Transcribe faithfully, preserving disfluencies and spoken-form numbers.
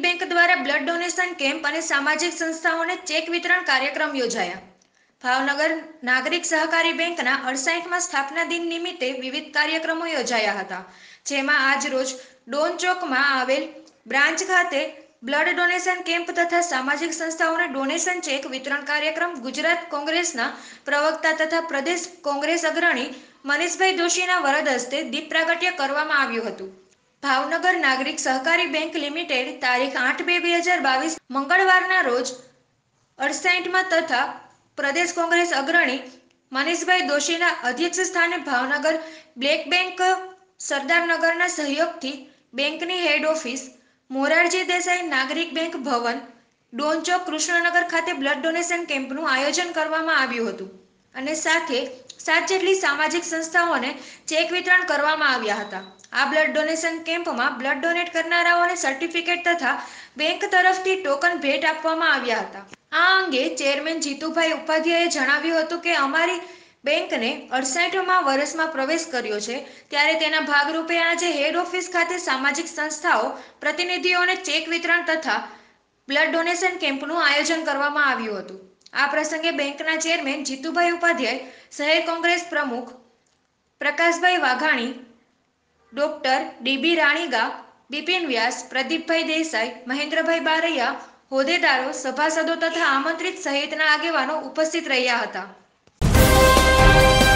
Bank द्वारा blood donation Kemp और सामाजिक संस्थाओं ने चेक वितरण कार्यक्रम योजाया। भावनगर नागरिक सहकारी बैंकना अड़सठ स्थापना दिन निमित्ते विविध कार्यक्रमों योजाया हता, जेमां आज रोज डोन चौक में आवेल ब्रांच खाते ब्लड डोनेशन केम्प तथा सामाजिक संस्थाओं ने डोनेशन चेक वितरण कार्यक्रम गुजरात कांग्रेसना प्रवक्ता तथा प्रदेश कांग्रेस अग्रणी मनीषभाई दोशीना वरद हस्ते दीप प्रागट्य करवामां आव्युं हतुं। भावनगर नागरिक सहकारी बैंक लिमिटेड तारीख आठ बे बे हज़ार बावीस मंगलवारना रोज अड़सठ में तथा प्रदेश कांग्रेस अग्रणी मनीषभाई दोशीना अध्यक्ष स्थाने भावनगर ब्लेक बैंक सरदारनगरना सहयोगथी बैंकनी हेड ऑफिस मोरारजी देसाई नागरिक बैंक भवन डोन चौक कृष्णनगर खाते ब्लड डोनेशन केम्पનું आयोजन કરવામાં આવ્યું હતું અને સાથે સાત જેટલી સામાજિક સંસ્થાઓને ચેક વિતરણ કરવામાં આવ્યા હતા। આ બ્લડ ડોનેશન કેમ્પમાં બ્લડ ડોનેટ કરનારાઓને સર્ટિફિકેટ તથા બેંક તરફથી ટોકન ભેટ આપવામાં આવ્યા હતા। આ અંગે ચેરમેન જીતુભાઈ ઉપાધ્યાયે જણાવ્યું હતું કે અમારી બેંકને અડસઠમા વર્ષમાં પ્રવેશ કર્યો છે, ત્યારે તેના ભાગરૂપે આજે હેડ ઓફિસ ખાતે સામાજિક સંસ્થાઓ પ્રતિનિધિઓને ચેક વિતરણ તથા બ્લડ ડોનેશન કેમ્પનું આયોજન કરવામાં આવ્યું હતું। આ પ્રસંગે બેંકના ચેરમેન જીતુભાઈ ઉપાધ્યાય, શહેર કોંગ્રેસ પ્રમુખ પ્રકાશભાઈ વાઘાણી, ડોક્ટર ડીબી રાણીગા, બિપિન વ્યાસ, પ્રદીપભાઈ દેસાઈ, મહેન્દ્રભાઈ બારૈયા, હોદ્દેદારો, સભાસદો તથા આમંત્રિત સહિતના આગેવાનો ઉપસ્થિત રહ્યા હતા।